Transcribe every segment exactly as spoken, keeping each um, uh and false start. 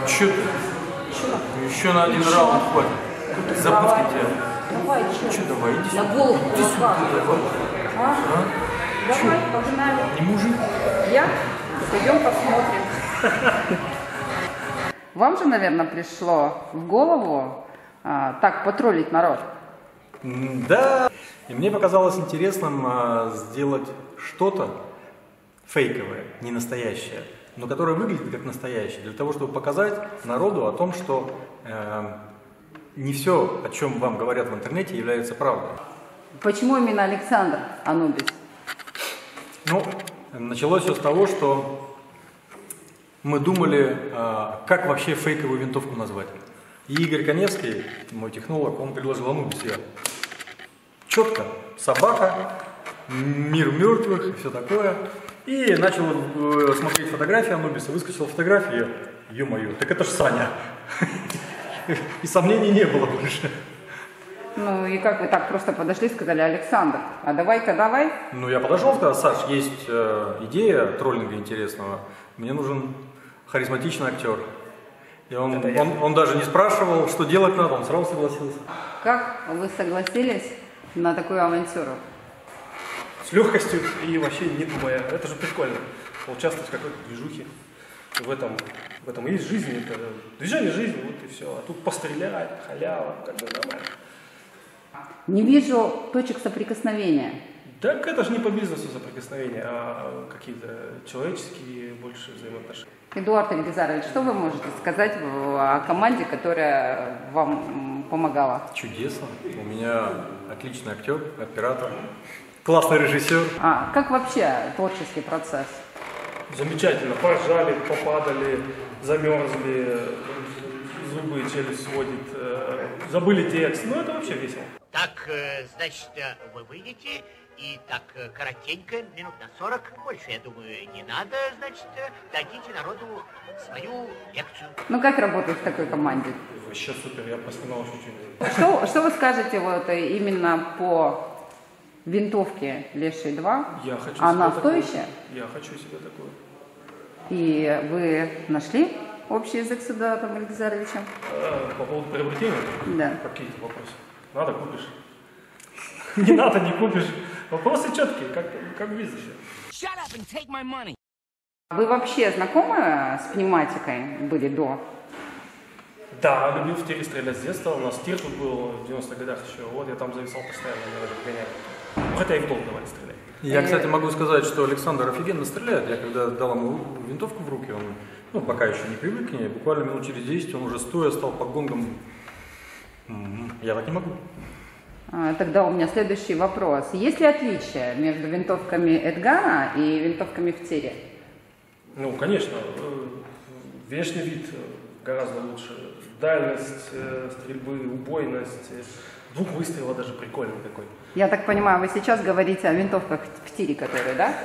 Че ты? Еще на один раунд хватит. Забудь тебя. Давай, че? Че давай, иди сюда. На голову Иди сюда, давай. А? А? Давай, погнали. Не мужик? Я? Пойдем посмотрим. Вам же, наверное, пришло в голову а, так потроллить народ? Да. И мне показалось интересным а, сделать что-то фейковое, не настоящее, но которое выглядит как настоящее, для того, чтобы показать народу о том, что э, не все, о чем вам говорят в интернете, является правдой. Почему именно Александр Анубис? Ну, началось все с того, что мы думали, э, как вообще фейковую винтовку назвать. И Игорь Коневский, мой технолог, он предложил Анубис. Я четко, собака, мир мертвых и все такое. И начал э, смотреть фотографии Анубиса, выскочила фотография, ё-моё, так это ж Саня. И сомнений не было больше. Ну и как вы так просто подошли и сказали: Александр, а давай-ка давай? Ну я подошел, сказал: Саш, есть э, идея троллинга интересного, мне нужен харизматичный актер. И он, он, он даже не спрашивал, что делать надо, он сразу согласился. Как вы согласились на такую авантюру? С легкостью и вообще не думая. Это же прикольно. Поучаствовать в какой-то движухе. В этом, в этом и есть жизнь. Это движение жизни, вот и все. А тут пострелять, халява, как бы нормально. Не вижу точек соприкосновения. Так это же не по бизнесу соприкосновения, а какие-то человеческие больше взаимоотношения. Эдуард Ильгизарович, что вы можете сказать о команде, которая вам помогала? Чудесно. У меня отличный актер, оператор. Классный режиссер. А как вообще творческий процесс? Замечательно. Поржали, попадали, замерзли, зубы и челюсть сводит, э, забыли текст. Ну, это вообще весело. Так, э, значит, вы выйдете, и так э, коротенько, минут на сорок, больше, я думаю, не надо, значит, дадите народу свою лекцию. Ну, как работать в такой команде? Вообще супер, я поснимал чуть-чуть. Что, что вы скажете вот именно по винтовке Леший два? Я хочу Она себе такую. стоящая? Я хочу себе такую. И вы нашли общий язык с Эдуардом Ильгизаровичем? А, по поводу приобретения? Да. Какие-то вопросы? Надо, купишь. Не надо, не купишь. Вопросы четкие, как, как в бизнесе. Вы вообще знакомы с пневматикой были до? Да, любил в тире стрелять с детства. У нас тир тут был в девяностых годах еще. Вот я там зависал постоянно, меня даже гоняли. Ну, хотя и в долг давали стрелять. Я, кстати, могу сказать, что Александр офигенно стреляет. Я когда дал ему винтовку в руки, он, ну, пока еще не привык к ней, буквально минут через десять он уже стоя стал по гонгам. Я так не могу. А, тогда у меня следующий вопрос. Есть ли отличие между винтовками Эдгара и винтовками в тире? Ну, конечно. Внешний вид гораздо лучше. Дальность стрельбы, убойность. Двух выстрелов даже прикольный такой. Я так понимаю, вы сейчас говорите о винтовках в тире, которые, да?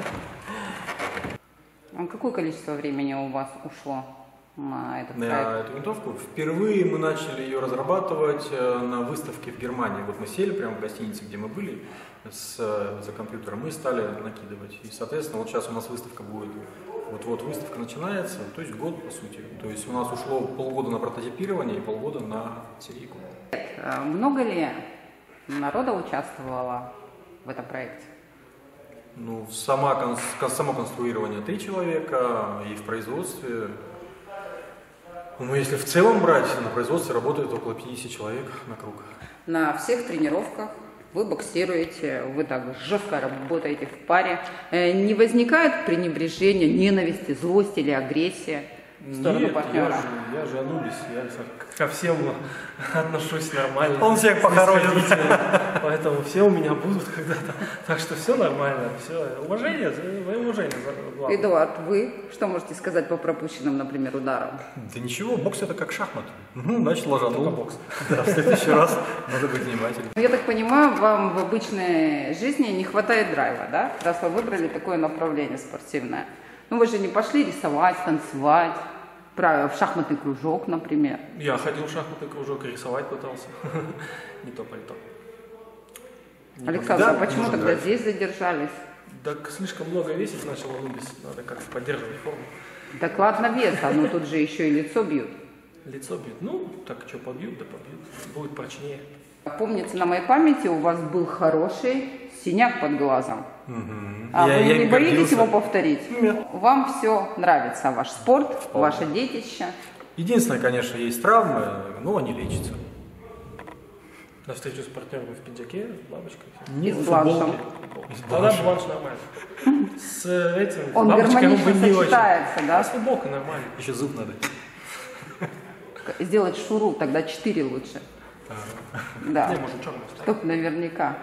А какое количество времени у вас ушло на этот проект? На эту винтовку. Впервые мы начали ее разрабатывать на выставке в Германии. Вот мы сели прямо в гостинице, где мы были, с, за компьютером, и стали накидывать. И, соответственно, вот сейчас у нас выставка будет. Вот-вот выставка начинается, то есть год, по сути. То есть у нас ушло полгода на прототипирование и полгода на серийку. Много ли народа участвовало в этом проекте? Ну, сама, кон- само конструирование три человека, и в производстве. Ну, если в целом брать, на производстве работает около пятидесяти человек на круг. На всех тренировках вы боксируете, вы так жестко работаете в паре. Не возникает пренебрежения, ненависти, злости или агрессии в сторону Нет, партнера? я же, я же Анубис, я ко всем отношусь нормально. Он всех похоронит. Поэтому все у меня будут когда-то. Так что все нормально, все. Уважение, мое уважение. Главное. Эдуард, вы что можете сказать по пропущенным, например, ударам? Да ничего, бокс это как шахматы. Ну, значит, ложанул. Только бокс. Да, в следующий раз надо быть внимательным. Я так понимаю, вам в обычной жизни не хватает драйва, да? Раз вы выбрали такое направление спортивное. Ну вы же не пошли рисовать, танцевать, в шахматный кружок, например. Я ходил в шахматный кружок и рисовать пытался. Не то пальто. Александр, а почему тогда здесь задержались? Так слишком много весить начал Анубис, надо как-то поддерживать форму. Так ладно веса, но тут же еще и лицо бьют. Лицо бьют. Ну, так что, побьют, да побьют. Будет прочнее. Помнится, на моей памяти у вас был хороший синяк под глазом. Мгм. А Я- вы я не им боитесь гордился. его повторить? Нет. Вам все нравится, ваш спорт, Вполне. ваше детище. Единственное, конечно, есть травмы, но они лечатся. На встречу с партнерами в пиджаке, с бабочкой. И с в бланшем. футболке. И с Тогда бланшем. бланш нормально. С этим, с Он бабочкой, гармонично ну, не очень. сочетается, да? А с футболкой нормально. Еще зуб надо. Сделать шуру, тогда четыре лучше. Да, Не, можно черный вставить. чтоб наверняка.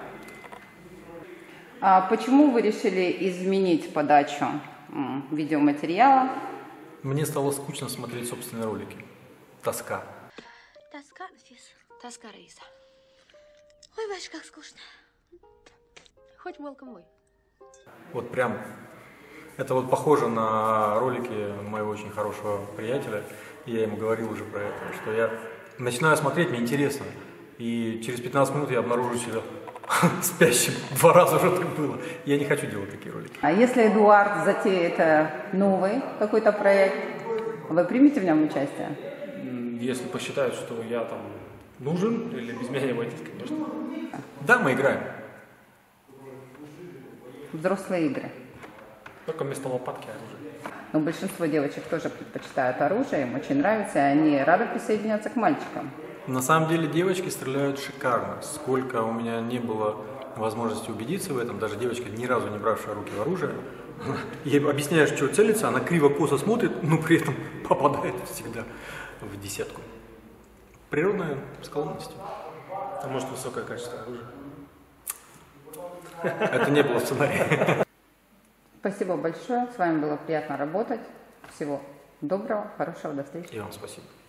А почему вы решили изменить подачу м, видеоматериала? Мне стало скучно смотреть собственные ролики. Тоска. Тоска, Нафис. Тоска, Раиса. Ой, Вась, как скучно. Хоть волком мой. Вот прям. Это вот похоже на ролики моего очень хорошего приятеля. Я ему говорил уже про это, что я начинаю смотреть, мне интересно. И через пятнадцать минут я обнаружу себя спящим. Два раза уже так было. Я не хочу делать такие ролики. А если Эдуард затеет э, новый какой-то проект, вы примете в нем участие? М, Если посчитают, что я там нужен, или без меня не обойтись, конечно. Да, мы играем. Взрослые игры. Только вместо лопатки оружие. Но большинство девочек тоже предпочитают оружие, им очень нравится, и они рады присоединяться к мальчикам. На самом деле девочки стреляют шикарно. Сколько у меня не было возможности убедиться в этом, даже девочка, ни разу не бравшая руки в оружие, ей объясняешь, что целится, она криво-косо смотрит, но при этом попадает всегда в десятку. Природная склонность. А может, высокое качество оружия. Это не было в сценарии. Спасибо большое, с вами было приятно работать. Всего доброго, хорошего, до встречи. И вам спасибо.